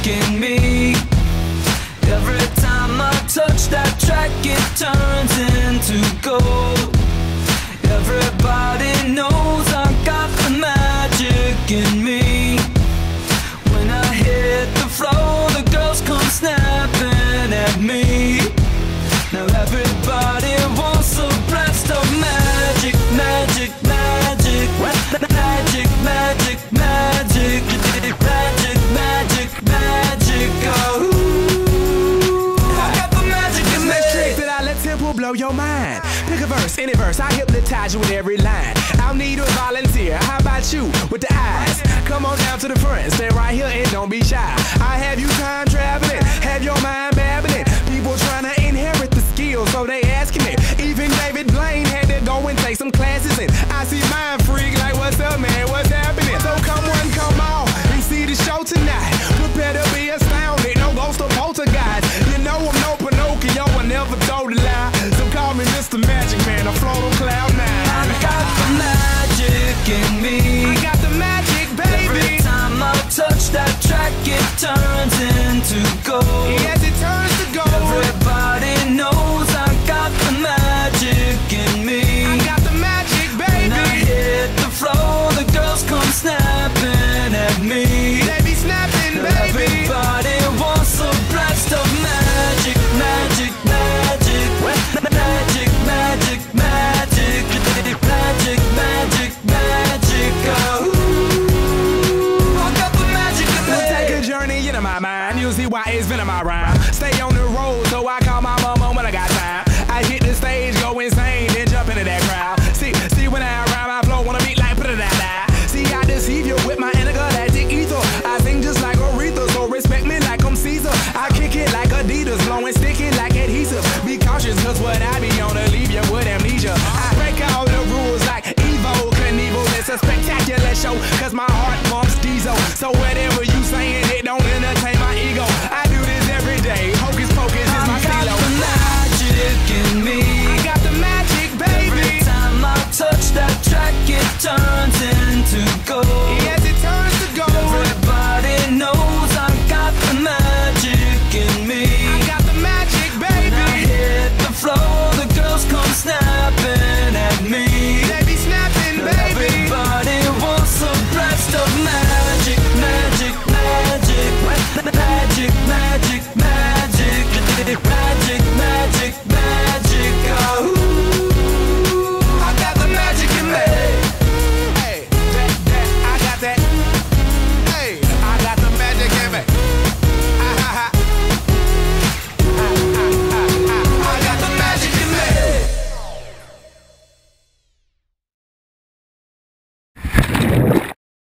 in me. Every time I touch that track, it turns into gold. Everybody knows I got the magic in me. When I hit the floor, the girls come snapping at me. Now everybody wants a blast of magic, magic, magic, magic, magic, magic, magic, magic, magic, oh. I got the magic in me. Trick that I let tempo blow your mind. Pick a verse, any verse, I hypnotize you with every line. I'll need a volunteer, how about you with the eyes? Come on down to the front, stay right here and don't be shy. I have you time traveling, have your mind babbling. People trying to inherit the skills, so they asking it. Even David Blaine had to go and take some classes, and I see mind freak like, what's up, man, what's happening? So come on, come on, and see the show tonight. Prepare to be astounded, no ghost or poltergeist. You know I'm no Pinocchio, I never told a lie. So call me Mr. Magic Man, I float on cloud nine. I got the magic in me. I got the magic, baby. Every time I touch that track, it turns into gold. Yes, it turns to gold. Everybody knows I got the magic in me. I got the magic, baby. When I hit the floor, the girls come snapping at me. They be snapping, baby. Everybody wants a blast of magic, magic, magic, magic, magic, magic, magic, magic, magic, oh. I got the magic in me. We'll take a journey into my mind. You'll see why it's been in my rhyme. Stay on the road, so I call my mama when I got time. I hit the stage, go insane, then jump into that crowd. See when I rhyme, I flow, wanna beat like put-a-da-da. See, I deceive you with my intergalactic ether. I sing just like Aretha, so respect me like I'm Caesar. I kick it like Adidas, blowing sticky like adhesive. Be cautious, cause what I